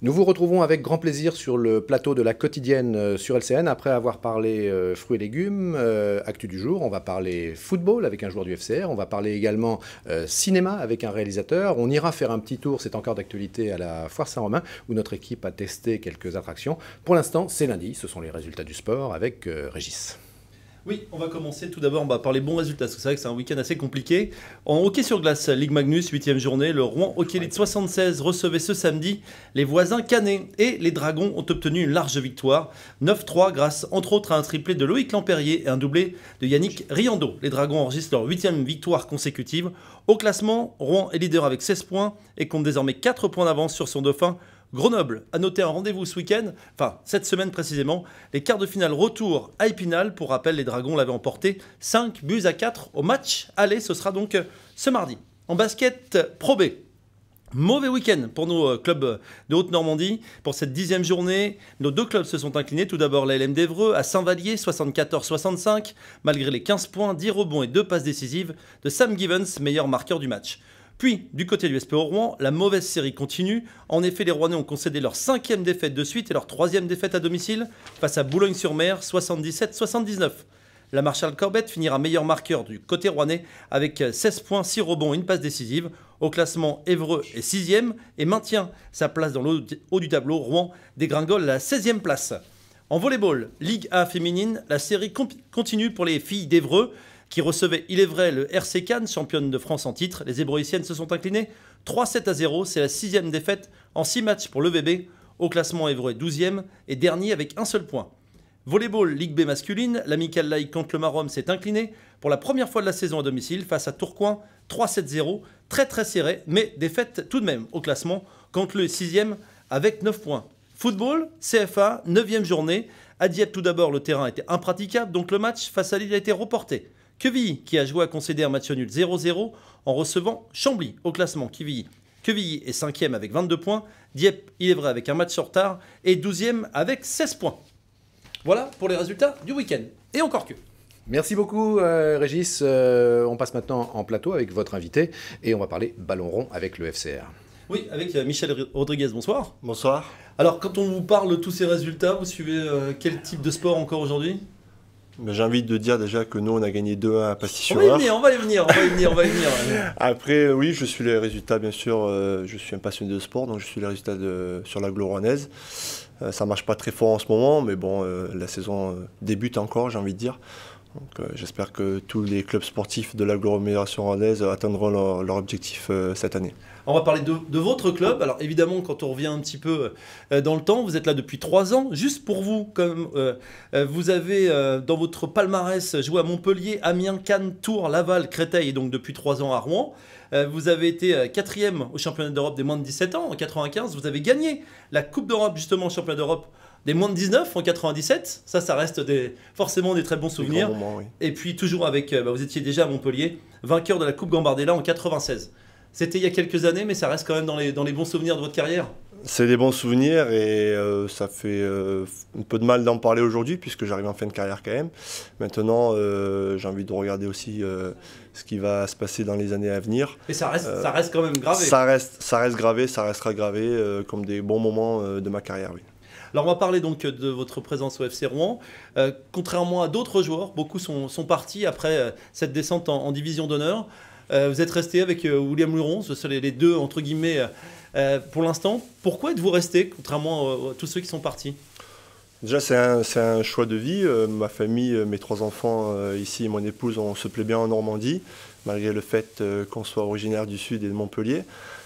Nous vous retrouvons avec grand plaisir sur le plateau de la quotidienne sur LCN. Après avoir parlé fruits et légumes, actu du jour, on va parler football avec un joueur du FCR, on va parler également cinéma avec un réalisateur. On ira faire un petit tour, c'est encore d'actualité, à la Foire Saint-Romain où notre équipe a testé quelques attractions. Pour l'instant, c'est lundi, ce sont les résultats du sport avec Régis. Oui, on va commencer tout d'abord par les bons résultats, parce que c'est vrai que c'est un week-end assez compliqué. En hockey sur glace, Ligue Magnus, 8e journée, le Rouen Hockey Elite 76 recevait ce samedi les voisins Canet et les Dragons ont obtenu une large victoire, 9-3 grâce entre autres à un triplé de Loïc Lampérier et un doublé de Yannick Riando. Les Dragons enregistrent leur 8e victoire consécutive. Au classement, Rouen est leader avec 16 points et compte désormais 4 points d'avance sur son dauphin Grenoble. A noter un rendez-vous ce week-end, enfin cette semaine précisément, les quarts de finale retour à Épinal. Pour rappel, les Dragons l'avaient emporté 5-4 au match aller. Ce sera donc ce mardi. En basket Pro B, mauvais week-end pour nos clubs de Haute-Normandie. Pour cette 10e journée, nos deux clubs se sont inclinés. Tout d'abord, la LM d'Evreux à Saint-Vallier, 74-65, malgré les 15 points, 10 rebonds et 2 passes décisives de Sam Givens, meilleur marqueur du match. Puis, du côté du SPO Rouen, la mauvaise série continue. En effet, les Rouennais ont concédé leur 5e défaite de suite et leur 3e défaite à domicile face à Boulogne-sur-Mer, 77-79. La Marshall Corbett finira meilleur marqueur du côté rouennais avec 16 points, 6 rebonds et une passe décisive. Au classement, Évreux est 6e et maintient sa place dans le haut du tableau. Rouen dégringole à la 16e place. En volleyball, Ligue A féminine, la série continue pour les filles d'Évreux, qui recevait, il est vrai, le RC Cannes, championne de France en titre. Les Ébroïciennes se sont inclinées 3-7-0. C'est la 6e défaite en 6 matchs pour le VB. Au classement, Évreux est 12e et dernier avec un seul point. Volleyball Ligue B masculine, l'Amicale Laïque contre le Maromme s'est incliné pour la première fois de la saison à domicile face à Tourcoing, 3-7-0. Très serré, mais défaite tout de même au classement contre le 6e avec 9 points. Football, CFA, 9e journée. À Dieppe, tout d'abord, le terrain était impraticable, donc le match face à Lille a été reporté. Quevilly, qui a joué à concéder un match nul 0-0 en recevant Chambly au classement. Quevilly est 5e avec 22 points. Dieppe, il est vrai, avec un match en retard. Et 12e avec 16 points. Voilà pour les résultats du week-end. Et encore que. Merci beaucoup Régis. On passe maintenant en plateau avec votre invité et on va parler ballon rond avec le FCR. Oui, avec Michel Rodriguez, bonsoir. Bonsoir. Alors, quand on vous parle de tous ces résultats, vous suivez quel type de sport encore aujourd'hui ? J'ai envie de dire déjà que nous, on a gagné 2-1 à Pastis-sur-Eure. On va y venir. Après, oui, je suis les résultats, bien sûr. Je suis un passionné de sport, donc je suis les résultats sur l'agglo rouennaise. Ça ne marche pas très fort en ce moment, mais bon, la saison débute encore, j'ai envie de dire. Donc, j'espère que tous les clubs sportifs de l'agglomération rouennaise atteindront leur objectif cette année. On va parler de votre club. Alors évidemment, quand on revient un petit peu dans le temps, vous êtes là depuis 3 ans. Juste pour vous, comme vous avez dans votre palmarès joué à Montpellier, Amiens, Cannes, Tours, Laval, Créteil et donc depuis 3 ans à Rouen. Vous avez été 4e au championnat d'Europe des moins de 17 ans en 95. Vous avez gagné la Coupe d'Europe justement au championnat d'Europe des moins de 19 en 97. Ça reste forcément des très bons souvenirs. Moments, oui. Et puis toujours avec, vous étiez déjà à Montpellier, vainqueur de la Coupe Gambardella en 96. C'était il y a quelques années, mais ça reste quand même dans les bons souvenirs de votre carrière. C'est des bons souvenirs et ça fait un peu de mal d'en parler aujourd'hui puisque j'arrive en fin de carrière quand même. Maintenant, j'ai envie de regarder aussi ce qui va se passer dans les années à venir. Et ça reste quand même gravé. Ça reste gravé, ça restera gravé comme des bons moments de ma carrière, oui. Alors on va parler donc de votre présence au FC Rouen. Contrairement à d'autres joueurs, beaucoup sont partis après cette descente en division d'honneur. Vous êtes resté avec William Luron, ce sont les deux entre guillemets pour l'instant. Pourquoi êtes-vous resté, contrairement à tous ceux qui sont partis ? Déjà, c'est un choix de vie. Ma famille, mes 3 enfants ici et mon épouse, on se plaît bien en Normandie, malgré le fait qu'on soit originaire du Sud et de Montpellier.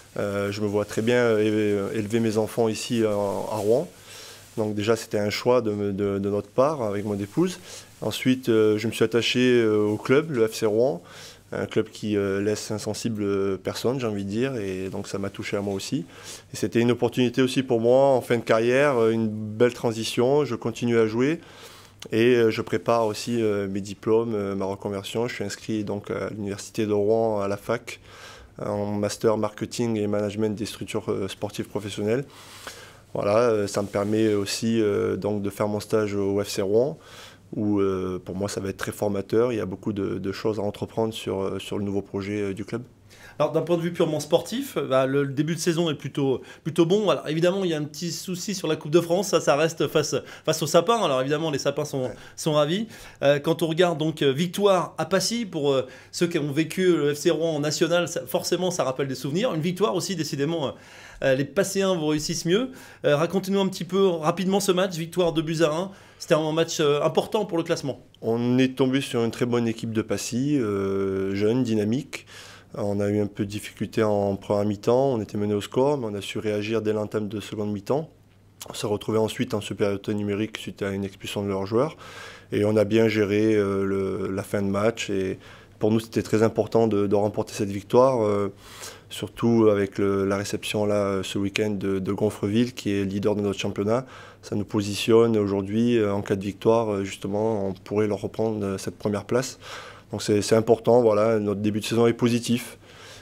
Je me vois très bien élever mes enfants ici à Rouen. Donc déjà, c'était un choix de notre part avec mon épouse. Ensuite, je me suis attaché au club, le FC Rouen. Un club qui laisse insensible personne, j'ai envie de dire, et donc ça m'a touché à moi aussi. Et c'était une opportunité aussi pour moi en fin de carrière, une belle transition. Je continue à jouer et je prépare aussi mes diplômes, ma reconversion. Je suis inscrit donc à l'université de Rouen, à la fac, en master marketing et management des structures sportives professionnelles. Voilà, ça me permet aussi donc de faire mon stage au FC Rouen, où pour moi ça va être très formateur. Il y a beaucoup de choses à entreprendre sur le nouveau projet du club. Alors d'un point de vue purement sportif, le début de saison est plutôt bon. Alors évidemment, il y a un petit souci sur la Coupe de France, ça reste face aux sapins. Alors évidemment, les sapins sont ravis. Quand on regarde donc victoire à Passy, pour ceux qui ont vécu le FC Rouen en national, forcément ça rappelle des souvenirs. Une victoire aussi, décidément, les Passéens vous réussissent mieux. Racontez-nous un petit peu rapidement ce match, victoire 2-1. C'était un match important pour le classement. On est tombé sur une très bonne équipe de Passy, jeune, dynamique. On a eu un peu de difficulté en première mi-temps, on était mené au score, mais on a su réagir dès l'entame de seconde mi-temps. On s'est retrouvé ensuite en supériorité numérique suite à une expulsion de leurs joueurs. Et on a bien géré la fin de match. Et pour nous, c'était très important de remporter cette victoire, surtout avec la réception là, ce week-end de Gonfreville, qui est leader de notre championnat. Ça nous positionne aujourd'hui, en cas de victoire, justement, on pourrait leur reprendre cette première place. Donc c'est important, voilà, notre début de saison est positif.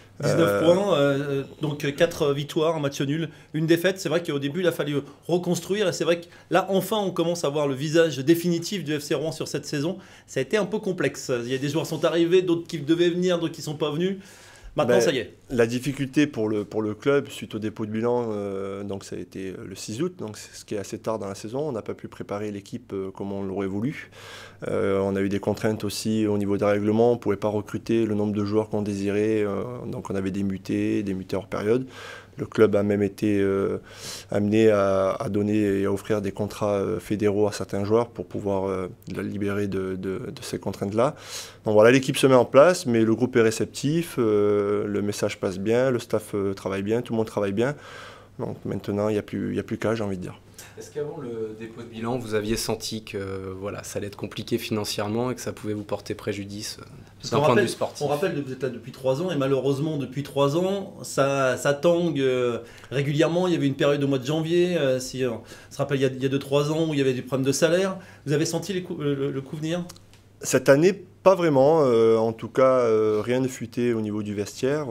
19 points, donc 4 victoires, un match nul, une défaite. C'est vrai qu'au début, il a fallu reconstruire. Et c'est vrai que là, enfin, on commence à voir le visage définitif du FC Rouen sur cette saison. Ça a été un peu complexe. Il y a des joueurs qui sont arrivés, d'autres qui devaient venir, d'autres qui ne sont pas venus. Maintenant, ça y est. La difficulté pour le club, suite au dépôt de bilan, donc ça a été le 6 août, donc c'est ce qui est assez tard dans la saison. On n'a pas pu préparer l'équipe comme on l'aurait voulu. On a eu des contraintes aussi au niveau des règlements. On ne pouvait pas recruter le nombre de joueurs qu'on désirait. Donc on avait des mutés hors période. Le club a même été amené à donner et à offrir des contrats fédéraux à certains joueurs pour pouvoir les libérer de ces contraintes-là. Donc voilà, l'équipe se met en place, mais le groupe est réceptif, le message passe bien, le staff travaille bien, tout le monde travaille bien. Donc maintenant, il n'y a plus qu'à, j'ai envie de dire. Est-ce qu'avant le dépôt de bilan, vous aviez senti que ça allait être compliqué financièrement et que ça pouvait vous porter préjudice d'un point de vue sportif? On rappelle que vous êtes là depuis 3 ans et malheureusement depuis 3 ans, ça tangue régulièrement. Il y avait une période au mois de janvier, si on se rappelle, il y a 2-3 ans où il y avait des problèmes de salaire. Vous avez senti le coup venir? Cette année, pas vraiment. En tout cas, rien ne fuitait au niveau du vestiaire.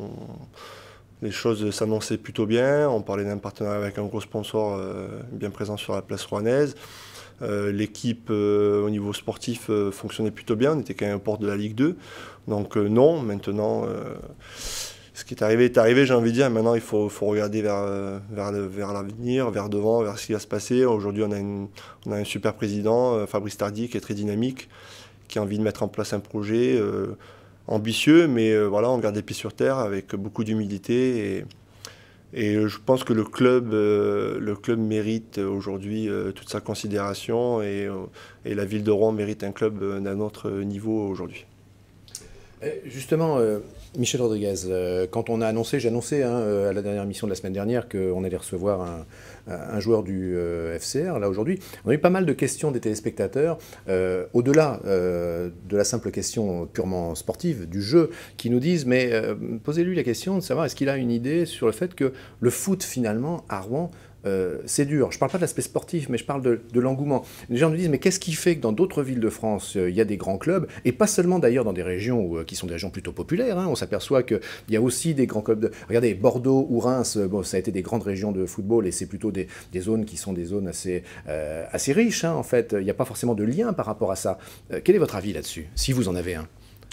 Les choses s'annonçaient plutôt bien. On parlait d'un partenariat avec un gros sponsor bien présent sur la place rouennaise. L'équipe, au niveau sportif, fonctionnait plutôt bien. On était quand même aux portes de la Ligue 2. Donc non, maintenant, ce qui est arrivé, j'ai envie de dire. Maintenant, il faut regarder vers l'avenir, vers devant, vers ce qui va se passer. Aujourd'hui, on a un super président, Fabrice Tardy, qui est très dynamique, qui a envie de mettre en place un projet ambitieux, mais voilà, on garde les pieds sur terre avec beaucoup d'humilité et je pense que le club mérite aujourd'hui toute sa considération et la ville de Rouen mérite un club d'un autre niveau aujourd'hui. Justement, Michel Rodriguez, quand on a annoncé, j'ai annoncé à la dernière émission de la semaine dernière qu'on allait recevoir un joueur du FCR, là aujourd'hui, on a eu pas mal de questions des téléspectateurs, au-delà de la simple question purement sportive, du jeu, qui nous disent, mais posez-lui la question de savoir est-ce qu'il a une idée sur le fait que le foot finalement à Rouen, c'est dur. Je ne parle pas de l'aspect sportif, mais je parle de l'engouement. Les gens nous disent, mais qu'est-ce qui fait que dans d'autres villes de France, il y a des grands clubs, et pas seulement d'ailleurs dans des régions qui sont des régions plutôt populaires, on s'aperçoit qu'il y a aussi des grands clubs. Regardez, Bordeaux ou Reims, ça a été des grandes régions de football, et c'est plutôt des zones qui sont des zones assez riches, en fait. Il n'y a pas forcément de lien par rapport à ça. Quel est votre avis là-dessus, si vous en avez un?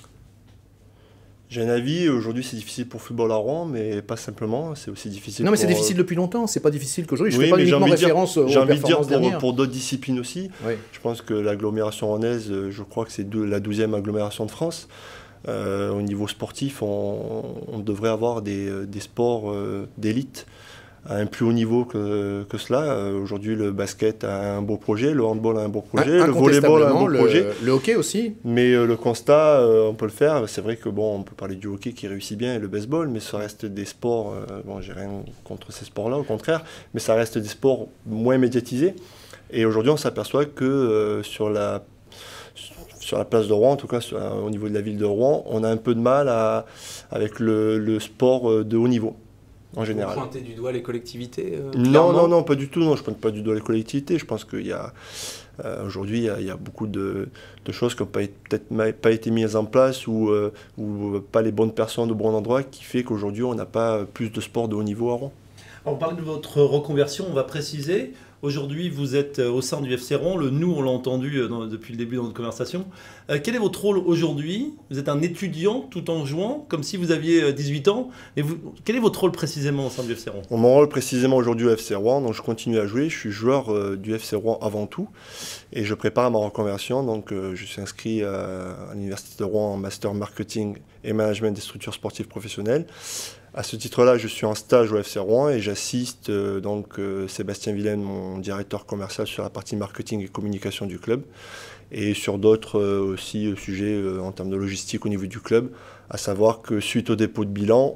J'ai un avis, aujourd'hui c'est difficile pour le football à Rouen, mais pas simplement, c'est aussi difficile. Non mais c'est difficile depuis longtemps, c'est pas difficile qu'aujourd'hui, je oui, fais pas uniquement référence aux j'ai envie de dire dernières. pour d'autres disciplines aussi, oui. Je pense que l'agglomération rouennaise, je crois que c'est la 12e agglomération de France. Au niveau sportif, on devrait avoir des sports d'élite à un plus haut niveau que cela. Aujourd'hui, le basket a un beau projet, le handball a un beau projet, le volleyball a un beau projet. Le hockey aussi. Mais le constat, on peut le faire. C'est vrai que on peut parler du hockey qui réussit bien et le baseball, mais ça reste des sports, j'ai rien contre ces sports-là, au contraire, mais ça reste des sports moins médiatisés. Et aujourd'hui, on s'aperçoit que sur la place de Rouen, en tout cas au niveau de la ville de Rouen, on a un peu de mal avec le sport de haut niveau. En général. Vous pointez du doigt les collectivités non, pas du tout. Non, je ne pointe pas du doigt les collectivités. Je pense qu'il y a aujourd'hui, il y a beaucoup de choses qui n'ont peut-être pas été mises en place ou pas les bonnes personnes au bon endroit, qui fait qu'aujourd'hui, on n'a pas plus de sport de haut niveau à Rouen. On parle de votre reconversion, on va préciser. Aujourd'hui, vous êtes au sein du FC Rouen. Le nous, on l'a entendu depuis le début de notre conversation. Quel est votre rôle aujourd'hui? Vous êtes un étudiant tout en jouant, comme si vous aviez 18 ans. Et quel est votre rôle précisément au sein du FC Rouen? Mon rôle précisément aujourd'hui au FC Rouen, donc je continue à jouer. Je suis joueur du FC Rouen avant tout. Et je prépare ma reconversion. Donc je suis inscrit à l'Université de Rouen en Master Marketing et Management des structures sportives professionnelles. À ce titre-là, je suis en stage au FC Rouen et j'assiste Sébastien Vilaine, mon directeur commercial, sur la partie marketing et communication du club et sur d'autres aussi sujets en termes de logistique au niveau du club, à savoir que suite au dépôt de bilan,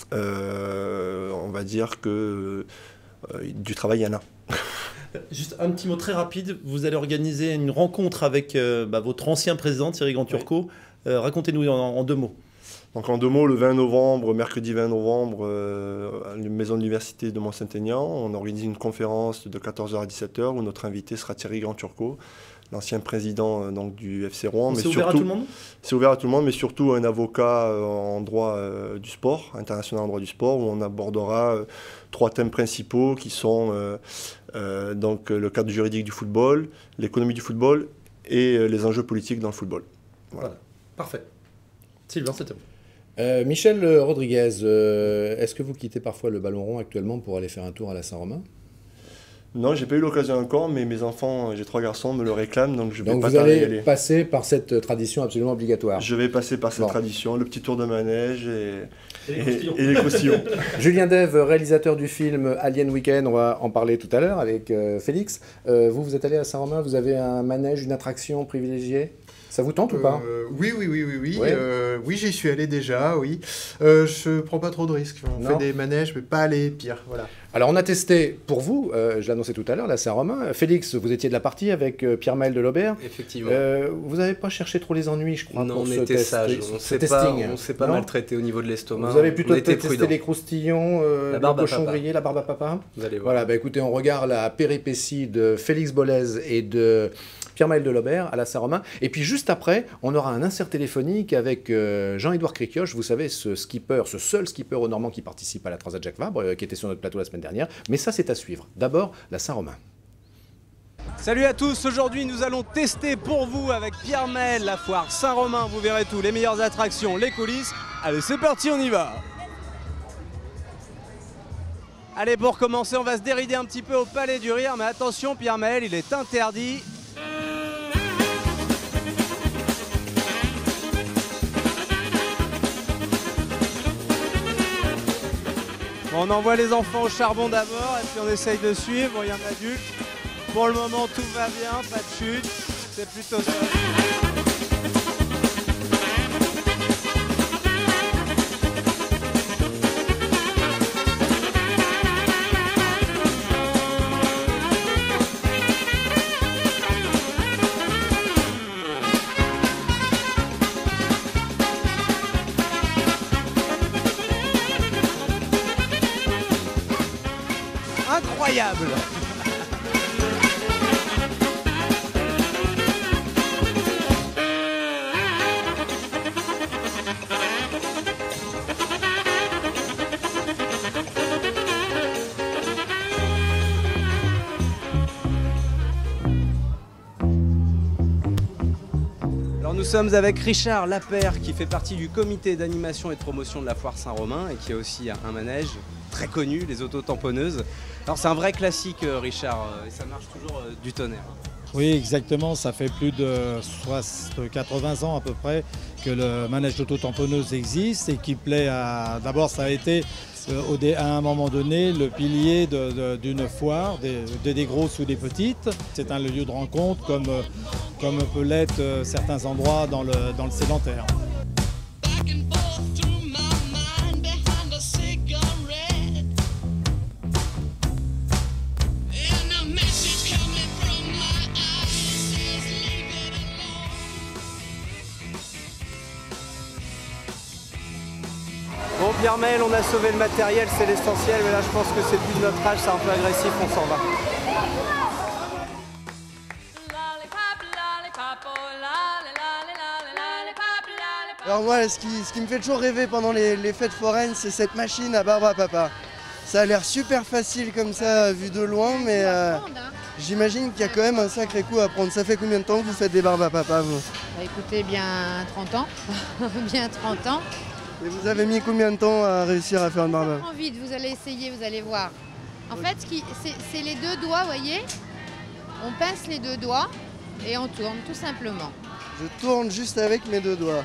on va dire que du travail, il y en a. Juste un petit mot très rapide, vous allez organiser une rencontre avec votre ancien président Thierry Grand-Turcot. Racontez-nous en 2 mots. Donc en 2 mots, le 20 novembre, mercredi 20 novembre, à la maison de l'université de Mont-Saint-Aignan, on organise une conférence de 14h à 17h où notre invité sera Thierry Grand-Turcot, l'ancien président du FC Rouen. C'est ouvert à tout le monde? C'est ouvert à tout le monde, mais surtout un avocat en droit du sport, international en droit du sport, où on abordera 3 thèmes principaux qui sont le cadre juridique du football, l'économie du football et les enjeux politiques dans le football. Voilà. Parfait. Sylvain, c'était bon. Michel Rodriguez, est-ce que vous quittez parfois le ballon rond actuellement pour aller faire un tour à la Saint-Romain? Non, j'ai pas eu l'occasion encore, mais mes enfants, j'ai 3 garçons, me le réclament, donc je vais Donc pas vous tarder à y allez aller. passer par cette tradition absolument obligatoire. Je vais passer par cette Bon. tradition, le petit tour de manège Et les croustillons. et les croustillons. Julien Dève, réalisateur du film Alien Weekend, on va en parler tout à l'heure avec Félix. Vous êtes allé à Saint-Romain, vous avez un manège, une attraction privilégiée? Ça vous tente ou pas? Oui. Ouais. Oui, j'y suis allé déjà, oui. Je prends pas trop de risques. On Non. fait des manèges, mais pas aller pire, voilà. Alors on a testé pour vous, je l'annonçais tout à l'heure, la Saint-Romain. Félix, vous étiez de la partie avec Pierre-Maël Delobert. Effectivement. Vous n'avez pas cherché trop les ennuis, je crois, Non, pour on ce était test, sage, ce testing. on s'est pas Non. maltraité au niveau de l'estomac. Vous avez plutôt on était testé prudents. les croustillons, La le barbe à cochon papa. grillé, la barbe à papa. Vous allez voir. Voilà, bah écoutez, on regarde la péripétie de Félix Bollez et de Pierre-Maël Delobert à la Saint-Romain. Et puis juste après, on aura un insert téléphonique avec Jean-Édouard Cricioche, vous savez, ce seul skipper au Normand qui participe à la Transat Jacques Vabre, qui était sur notre plateau la semaine dernière. Mais ça, c'est à suivre. D'abord, la Saint-Romain. Salut à tous, aujourd'hui nous allons tester pour vous avec Pierre-Maël la foire Saint-Romain, vous verrez tout, les meilleures attractions, les coulisses. Allez c'est parti, on y va. Allez, pour commencer on va se dérider un petit peu au Palais du Rire, mais attention Pierre-Maël, il est interdit. Bon, on envoie les enfants au charbon d'abord et puis on essaye de suivre, bon, il y a un adulte. Pour le moment tout va bien, pas de chute, c'est plutôt ça. Incroyable! Alors nous sommes avec Richard Lapère qui fait partie du comité d'animation et de promotion de la foire Saint-Romain et qui a aussi un manège très connu, les auto-tamponneuses. Alors c'est un vrai classique Richard, et ça marche toujours du tonnerre. Oui, exactement. Ça fait plus de 80 ans à peu près que le manège d'auto-tamponneuse existe et qui plaît à... D'abord, ça a été à un moment donné le pilier d'une foire, des grosses ou des petites. C'est un lieu de rencontre comme peut l'être certains endroits dans le sédentaire. Bon Pierre-Maël, on a sauvé le matériel, c'est l'essentiel, mais là je pense que c'est plus de notre âge, c'est un peu agressif, on s'en va. Alors moi, ce qui me fait toujours rêver pendant les fêtes foraines, c'est cette machine à barbe à papa. Ça a l'air super facile comme ça, vu de loin, mais j'imagine qu'il y a quand même un sacré coup à prendre. Ça fait combien de temps que vous faites des barbes à papa, vous? Bah, écoutez, bien 30 ans. Bien 30 ans. Et vous avez mis combien de temps à réussir à faire une barbe? Ça prend vite, vous allez essayer, vous allez voir. En fait, c'est les deux doigts, vous voyez. On pince les deux doigts et on tourne, tout simplement. Je tourne juste avec mes deux doigts.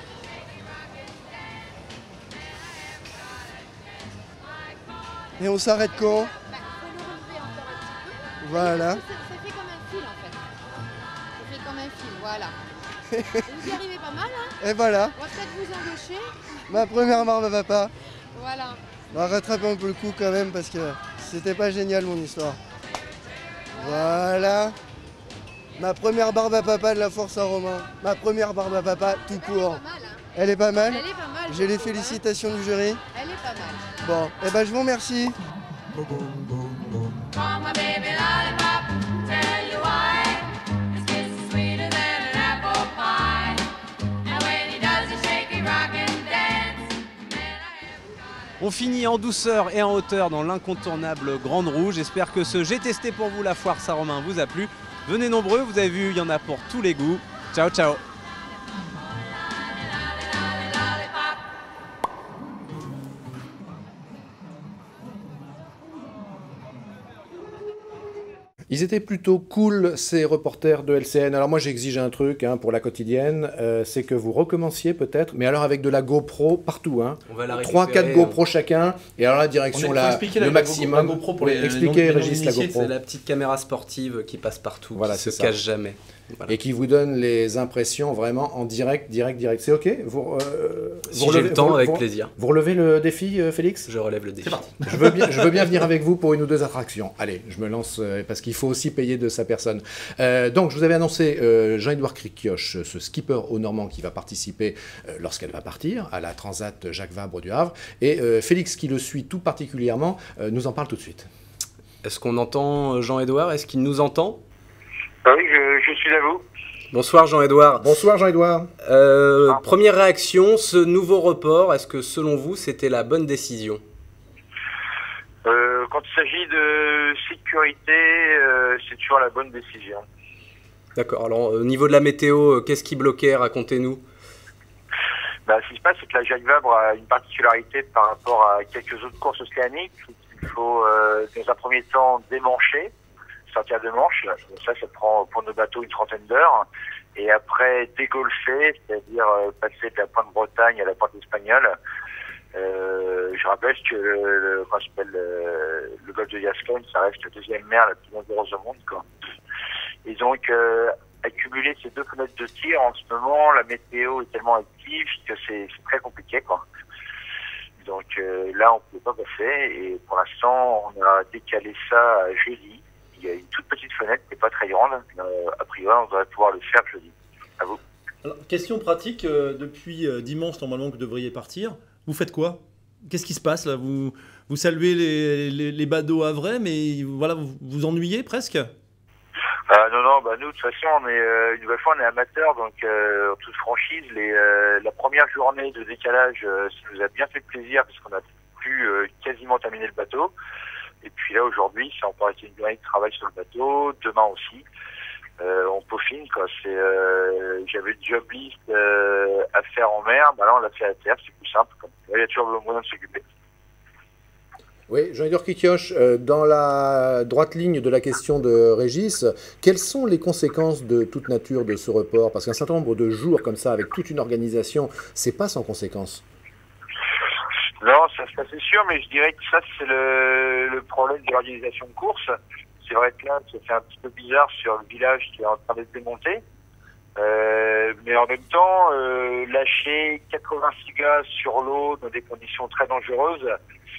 Et on s'arrête quand? Faut le relever encore un petit peu. Voilà. Ça fait comme un fil en fait. Ça fait comme un fil, voilà. Vous y arrivez pas mal, hein? Et voilà, On va peut-être vous embaucher. ma première barbe à papa. Voilà. On va rattraper un peu le coup quand même parce que c'était pas génial mon histoire. Voilà. Ma première barbe à papa de la Foire Saint-Romain. Ma première barbe à papa tout court. Elle est pas mal. Elle est pas mal. J'ai les je trouve, félicitations du jury. hein. Elle est pas mal. Bon, et ben je vous remercie. On finit en douceur et en hauteur dans l'incontournable Grande Roue. J'espère que ce J'ai testé pour vous la Foire Saint-Romain vous a plu. Venez nombreux, vous avez vu, il y en a pour tous les goûts. Ciao, ciao. Ils étaient plutôt cool, ces reporters de LCN. Alors moi, j'exige un truc pour la quotidienne, c'est que vous recommenciez peut-être, mais alors avec de la GoPro partout. On va la 3-4 récupérer, GoPro chacun, et alors la direction, le maximum. La GoPro pour les expliquez, non- les Régis, la non-initiés, GoPro. C'est la petite caméra sportive qui passe partout, Voilà, qui se c'est ça. cache jamais. Voilà. Et qui vous donne les impressions vraiment en direct. C'est OK Si j'ai le temps, avec plaisir. Vous relevez le défi, Félix? Je relève le défi. C'est parti. Je veux bien venir avec vous pour une ou deux attractions. Allez, je me lance parce qu'il faut aussi payer de sa personne. Donc, je vous avais annoncé Jean-Édouard Krikioche, ce skipper au Normand qui va participer lorsqu'elle va partir à la Transat Jacques Vabre du Havre. Et Félix, qui le suit tout particulièrement, nous en parle tout de suite. Est-ce qu'on entend Jean-Édouard? Est-ce qu'il nous entend? Oui, je suis à vous. Bonsoir Jean-Édouard. Bonsoir Jean-Édouard. Première réaction, ce nouveau report, est-ce que selon vous c'était la bonne décision? Quand il s'agit de sécurité, c'est toujours la bonne décision. D'accord, alors au niveau de la météo, qu'est-ce qui bloquait? Racontez-nous. Ce qui se passe, c'est que la Jacques Vabre a une particularité par rapport à quelques autres courses océaniques. Il faut, dans un premier temps, démancher, sortir de manche. Ça prend pour nos bateaux une trentaine d'heures. Et après, dégolfer, c'est-à-dire passer de la pointe Bretagne à la pointe espagnole. Je rappelle que le golfe de Gascogne, ça reste la deuxième mer la plus dangereuse au monde, quoi. Et donc, accumuler ces deux fenêtres de tir, en ce moment, la météo est tellement active que c'est très compliqué, quoi. Donc là, on ne peut pas passer. Et pour l'instant, on a décalé ça à jeudi. Il y a une toute petite fenêtre qui n'est pas très grande. A priori, on devrait pouvoir le faire jeudi. À vous. Alors, question pratique, depuis dimanche, normalement, que vous devriez partir, vous faites quoi? Qu'est-ce qui se passe là? Vous saluez les badauds havrais, mais voilà, vous vous ennuyez presque? Non, nous, de toute façon, une nouvelle fois, on est amateurs, donc en toute franchise, la première journée de décalage, ça nous a bien fait plaisir, parce qu'on a pu quasiment terminer le bateau. Et puis là, aujourd'hui, ça a encore été une journée de travail sur le bateau, demain aussi. On peaufine, quoi. J'avais une job list à faire en mer, là, on l'a fait à terre, c'est plus simple, quoi. Là, il y a toujours le moyen de s'occuper. Oui, Jean-Édouard Krikioche, dans la droite ligne de la question de Régis, quelles sont les conséquences de toute nature de ce report? Parce qu'un certain nombre de jours comme ça, avec toute une organisation, c'est pas sans conséquences. Non, ça c'est sûr, mais je dirais que ça, c'est le problème de l'organisation de course. C'est vrai que là, ça fait un petit peu bizarre sur le village qui est en train d'être démonté. Mais en même temps, lâcher 86 gars sur l'eau dans des conditions très dangereuses,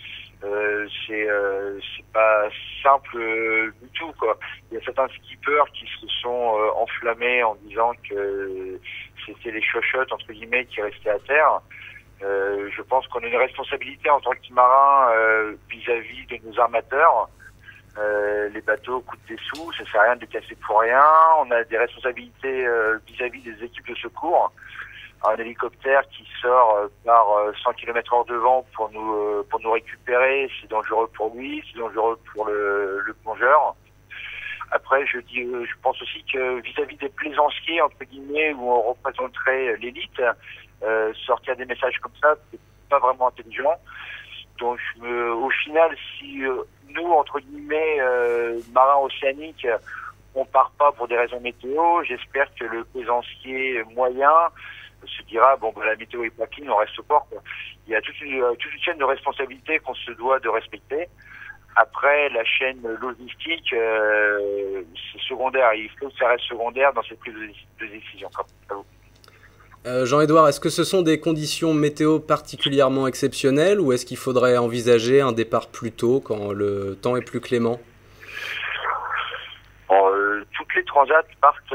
c'est pas simple du tout, quoi. Il y a certains skippers qui se sont enflammés en disant que c'était les chochottes entre guillemets qui restaient à terre. Je pense qu'on a une responsabilité en tant que marin vis-à-vis de nos armateurs. Les bateaux coûtent des sous, ça sert à rien de les casser pour rien. On a des responsabilités vis-à-vis des équipes de secours. un hélicoptère qui sort par 100 km/h de vent pour nous récupérer. C'est dangereux pour lui, c'est dangereux pour le plongeur. Après, je pense aussi que vis-à-vis des plaisanciers, entre guillemets, où on représenterait l'élite, sortir des messages comme ça, c'est pas vraiment intelligent. Donc, au final, si nous, entre guillemets, marins océaniques, on part pas pour des raisons météo, j'espère que le plaisancier moyen se dira, bon, la météo est pas clean, on reste au port, quoi. Il y a toute une chaîne de responsabilité qu'on se doit de respecter. Après, la chaîne logistique, c'est secondaire. Il faut que ça reste secondaire dans cette prise de décision. Jean-Édouard, est-ce que ce sont des conditions météo particulièrement exceptionnelles ou est-ce qu'il faudrait envisager un départ plus tôt quand le temps est plus clément? Toutes les transats partent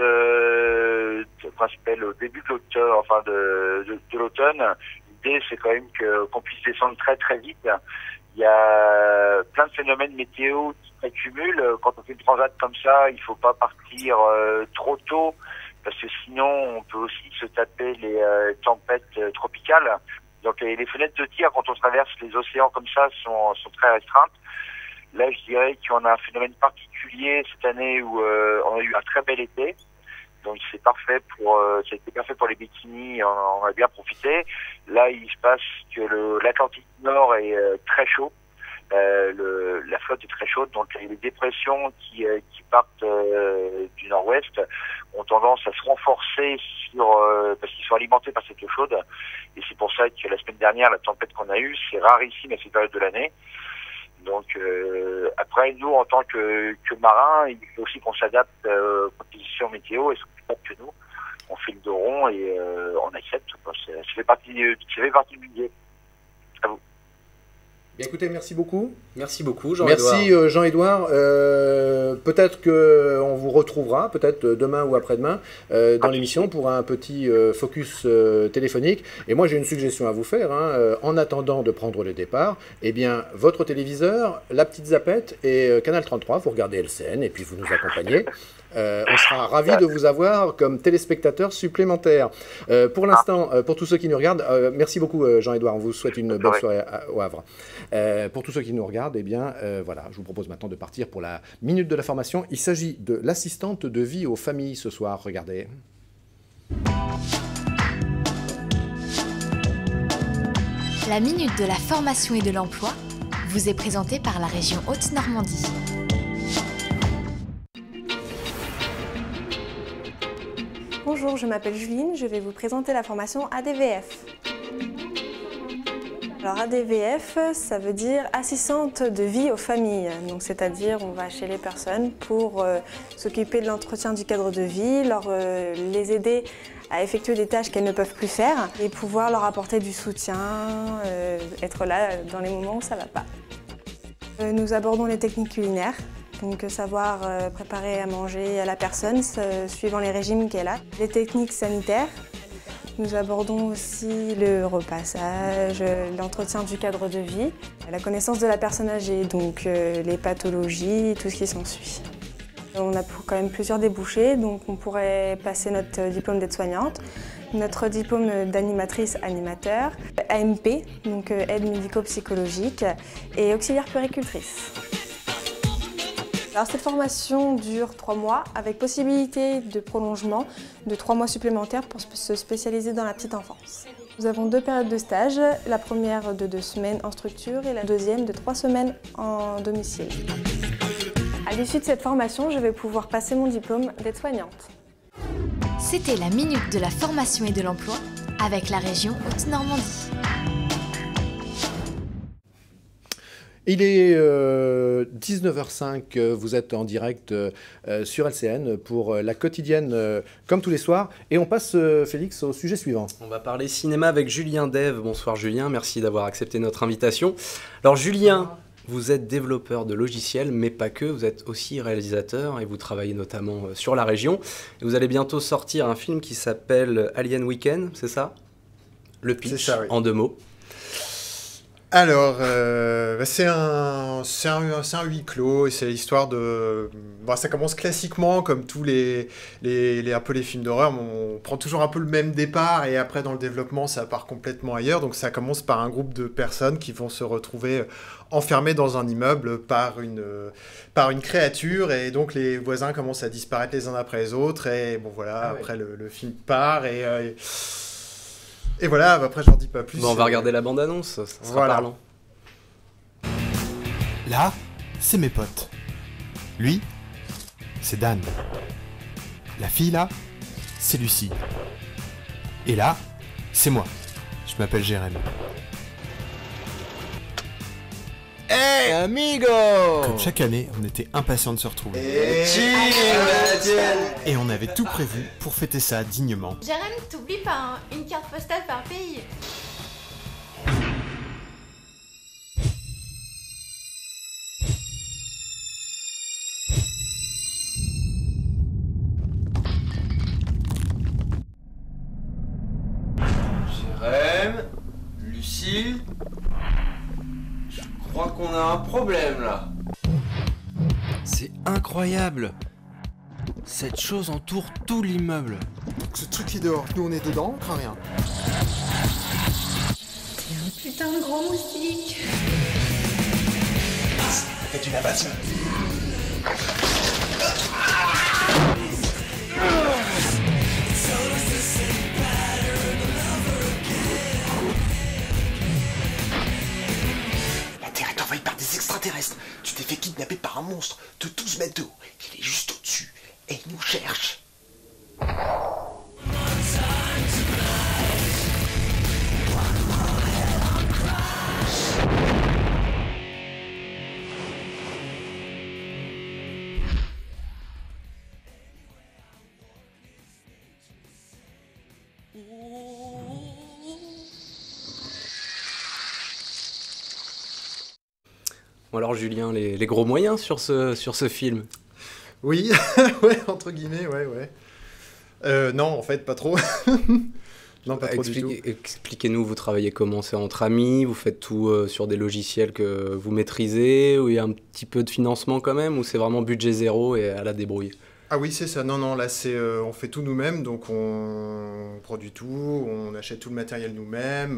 au début de l'automne, enfin de l'automne. L'idée, c'est quand même qu'on puisse descendre très très vite. Il y a plein de phénomènes météo qui s'accumulent. Quand on fait une transat comme ça, il faut pas partir trop tôt parce que sinon on peut aussi se taper les tempêtes tropicales. Donc les fenêtres de tir quand on traverse les océans comme ça sont très restreintes. Là, je dirais qu'on a un phénomène particulier cette année où on a eu un très bel été. Donc c'est parfait ça a été parfait pour les bikinis, on a bien profité. Là, il se passe que l'Atlantique Nord est très chaud. La flotte est très chaude, donc les dépressions qui partent du nord-ouest ont tendance à se renforcer parce qu'ils sont alimentés par cette eau chaude. Et c'est pour ça que la semaine dernière, la tempête qu'on a eue, c'est rarissime à cette période de l'année. Donc après, nous, en tant que marins, il faut aussi qu'on s'adapte aux conditions météo et que nous, on fait le dos rond et on accepte. Ça fait partie du budget. À vous. Bien, écoutez, merci beaucoup. Merci beaucoup, Jean-Édouard. Merci, Jean-Édouard. Peut-être qu'on vous retrouvera, peut-être demain ou après-demain, dans l'émission pour un petit focus téléphonique. Et moi, j'ai une suggestion à vous faire. En attendant de prendre le départ, eh bien, votre téléviseur, la petite zapette et Canal 33, vous regardez LCN et puis vous nous accompagnez. On sera ravis de vous avoir comme téléspectateurs supplémentaires. Pour l'instant, pour tous ceux qui nous regardent, merci beaucoup Jean-Édouard, on vous souhaite une bonne soirée au Havre. Pour tous ceux qui nous regardent, eh bien, voilà, je vous propose maintenant de partir pour la minute de la formation. Il s'agit de l'assistante de vie aux familles ce soir, regardez. La minute de la formation et de l'emploi vous est présentée par la région Haute-Normandie. Bonjour, je m'appelle Juline, je vais vous présenter la formation ADVF. Alors ADVF, ça veut dire assistante de vie aux familles. Donc c'est-à-dire on va chez les personnes pour s'occuper de l'entretien du cadre de vie, les aider à effectuer des tâches qu'elles ne peuvent plus faire et pouvoir leur apporter du soutien, être là dans les moments où ça ne va pas. Nous abordons les techniques culinaires. Donc savoir préparer à manger à la personne suivant les régimes qu'elle a. Les techniques sanitaires, nous abordons aussi le repassage, l'entretien du cadre de vie, la connaissance de la personne âgée, donc les pathologies, tout ce qui s'ensuit. On a quand même plusieurs débouchés, donc on pourrait passer notre diplôme d'aide-soignante, notre diplôme d'animatrice-animateur, AMP, donc aide médico-psychologique, et auxiliaire puéricultrice. Alors cette formation dure 3 mois avec possibilité de prolongement de 3 mois supplémentaires pour se spécialiser dans la petite enfance. Nous avons 2 périodes de stage, la première de 2 semaines en structure et la deuxième de 3 semaines en domicile. À l'issue de cette formation, je vais pouvoir passer mon diplôme d'aide-soignante. C'était la minute de la formation et de l'emploi avec la région Haute-Normandie. Il est 19h05, vous êtes en direct sur LCN pour la quotidienne comme tous les soirs. Et on passe, Félix, au sujet suivant. On va parler cinéma avec Julien Dève. Bonsoir Julien, merci d'avoir accepté notre invitation. Alors Julien, vous êtes développeur de logiciels, mais pas que, vous êtes aussi réalisateur et vous travaillez notamment sur la région. Et vous allez bientôt sortir un film qui s'appelle Alien Weekend, c'est ça? Le pitch, ça, oui. En 2 mots. Alors, c'est un huis clos et c'est l'histoire de... Bon, ça commence classiquement comme tous un peu les films d'horreur. On prend toujours un peu le même départ et après dans le développement ça part complètement ailleurs. Donc ça commence par un groupe de personnes qui vont se retrouver enfermées dans un immeuble par une créature et donc les voisins commencent à disparaître les uns après les autres et bon voilà, après le film part et voilà, après j'en dis pas plus. Bon, on va regarder la bande-annonce, ça sera parlant. Là, c'est mes potes. Lui, c'est Dan. La fille là, c'est Lucie. Et là, c'est moi. Je m'appelle Jérém. Hey, amigo! Comme chaque année, on était impatients de se retrouver. Et on avait tout prévu pour fêter ça dignement. Jérém, t'oublies pas, hein, une carte postale par pays. Jérém, Lucie, je crois qu'on a un problème là. C'est incroyable. Cette chose entoure tout l'immeuble. Donc ce truc qui est dehors, nous on est dedans, on craint rien. Il y a un putain de gros moustique. Faites une abattement. La Terre est envahie par des extraterrestres. Tu t'es fait kidnapper par un monstre de 12 mètres de haut. Il est juste au-dessus et il nous cherche. Bon alors Julien, les gros moyens sur ce film? Oui, ouais, entre guillemets, ouais. Non, en fait, pas trop. Non, pas trop du tout. Expliquez-nous, vous travaillez comment? C'est entre amis? Vous faites tout sur des logiciels que vous maîtrisez? Ou il y a un petit peu de financement quand même? Ou c'est vraiment budget zéro et à la débrouille? Ah oui, c'est ça. Non, là, on fait tout nous-mêmes. Donc, on produit tout, on achète tout le matériel nous-mêmes.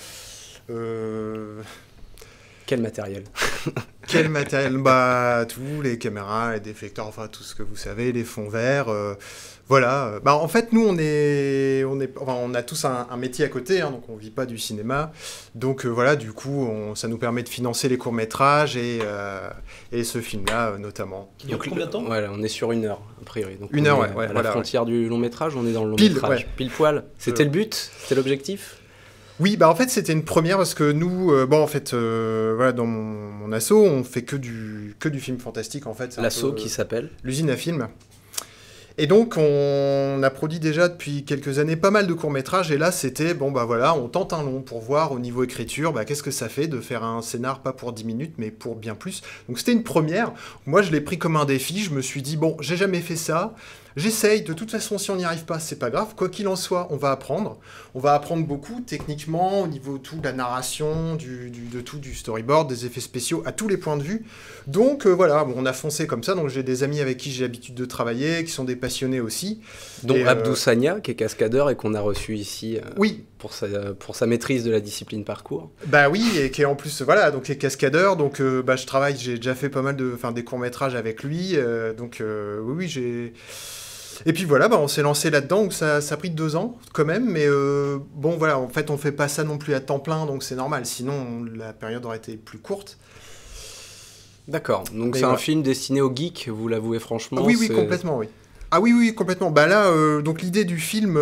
Quel matériel? Quel matériel? Bah, tous les caméras, les déflecteurs, enfin, tout ce que vous savez, les fonds verts. Voilà. Bah, en fait, nous, on a tous un métier à côté, hein, donc on vit pas du cinéma. Donc, voilà, du coup, ça nous permet de financer les courts-métrages et ce film-là, notamment. Qui dure combien de temps? Voilà, on est sur 1 heure, a priori. Donc, une heure, ouais. À la frontière du long-métrage, on est dans le Pile, long-métrage. ouais. Pile poil. C'était le but? C'était l'objectif? Oui, bah en fait c'était une première parce que nous, voilà, dans mon asso, on fait que du film fantastique en fait. L'asso qui s'appelle l'usine à film. Et donc on a produit déjà depuis quelques années pas mal de courts-métrages et là c'était, bon bah voilà, on tente un long pour voir au niveau écriture, bah qu'est-ce que ça fait de faire un scénar pas pour 10 minutes mais pour bien plus. Donc c'était une première, moi je l'ai pris comme un défi, je me suis dit bon, j'ai jamais fait ça, j'essaye, de toute façon si on n'y arrive pas c'est pas grave, quoi qu'il en soit on va apprendre beaucoup techniquement au niveau tout de la narration, de tout, du storyboard, des effets spéciaux à tous les points de vue. Donc voilà, bon, on a foncé comme ça, donc j'ai des amis avec qui j'ai l'habitude de travailler, qui sont des passionnés aussi. Dont Abdou Sagna, qui est cascadeur et qu'on a reçu ici oui. pour sa maîtrise de la discipline parcours. Bah oui, et qui est en plus, voilà, donc est cascadeur, donc je travaille, j'ai déjà fait pas mal des courts-métrages avec lui, oui, j'ai... Et puis voilà, on s'est lancé là-dedans, donc ça a pris 2 ans quand même, mais bon voilà, en fait on fait pas ça non plus à temps plein, donc c'est normal, sinon la période aurait été plus courte. D'accord, donc c'est un film destiné aux geeks, vous l'avouez franchement? Oui, complètement, oui. Ah oui, complètement. Bah là, donc l'idée du film,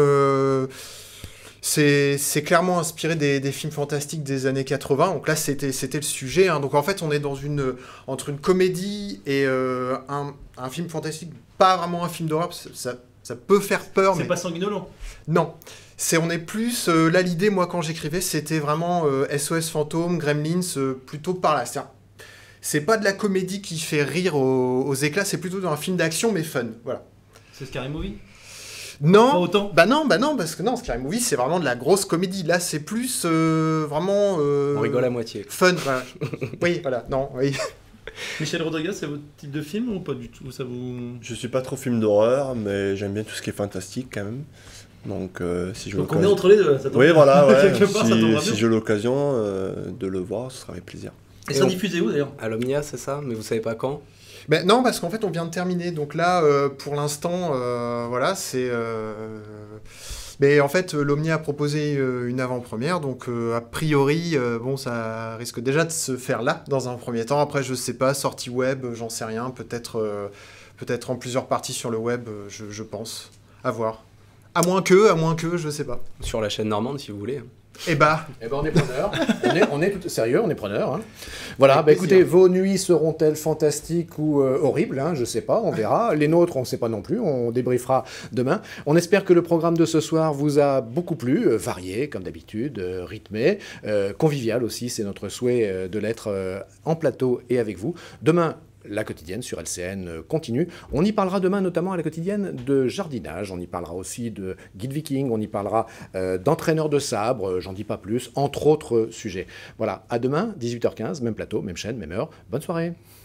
c'est clairement inspiré des films fantastiques des années 80. Donc là, c'était le sujet. Hein. Donc en fait, on est entre une comédie et un film fantastique, pas vraiment un film d'horreur. Ça peut faire peur. C'est pas sanguinolent. Non. On est plus... là, l'idée, moi, quand j'écrivais, c'était vraiment SOS Fantôme, Gremlins, plutôt par là. C'est pas de la comédie qui fait rire aux éclats, c'est plutôt un film d'action, mais fun. Voilà. C'est Scary Movie? Non, Pas autant. bah non, parce que non, Scary Movie, c'est vraiment de la grosse comédie. Là, c'est plus vraiment... On rigole à moitié. Fun, voilà. Oui, voilà, non, oui. Michel Rodriguez, c'est votre type de film ou pas du tout? Ça vous... Je suis pas trop film d'horreur, mais j'aime bien tout ce qui est fantastique quand même. Donc, si j'ai Donc on est l'occasion... entre les deux, ça tombe Oui, bien. voilà, ouais. Quelque part, ça tombera bien. Si j'ai l'occasion de le voir, ce sera avec plaisir. Et c'est diffusé où d'ailleurs? À l'Omnia, c'est ça? Mais vous savez pas quand? Ben non, parce qu'en fait, on vient de terminer. Donc là, pour l'instant, voilà, c'est... Mais en fait, l'Omnia a proposé une avant-première, donc a priori, bon, ça risque déjà de se faire là, dans un premier temps. Après, je sais pas, sortie web, j'en sais rien. Peut-être en plusieurs parties sur le web, je pense. À voir. À moins que, je sais pas. Sur la chaîne normande, si vous voulez. Eh ben, on est preneur. on est tout sérieux, on est preneur. Hein. Voilà, bah écoutez, vos nuits seront-elles fantastiques ou horribles, hein, je sais pas, on verra. Les nôtres, on sait pas non plus, on débriefera demain. On espère que le programme de ce soir vous a beaucoup plu, varié comme d'habitude, rythmé, convivial aussi, c'est notre souhait de l'être en plateau et avec vous. Demain, la quotidienne sur LCN continue. On y parlera demain notamment à la quotidienne de jardinage, on y parlera aussi de guide viking, on y parlera d'entraîneur de sabre, j'en dis pas plus, entre autres sujets. Voilà, à demain, 18h15, même plateau, même chaîne, même heure. Bonne soirée.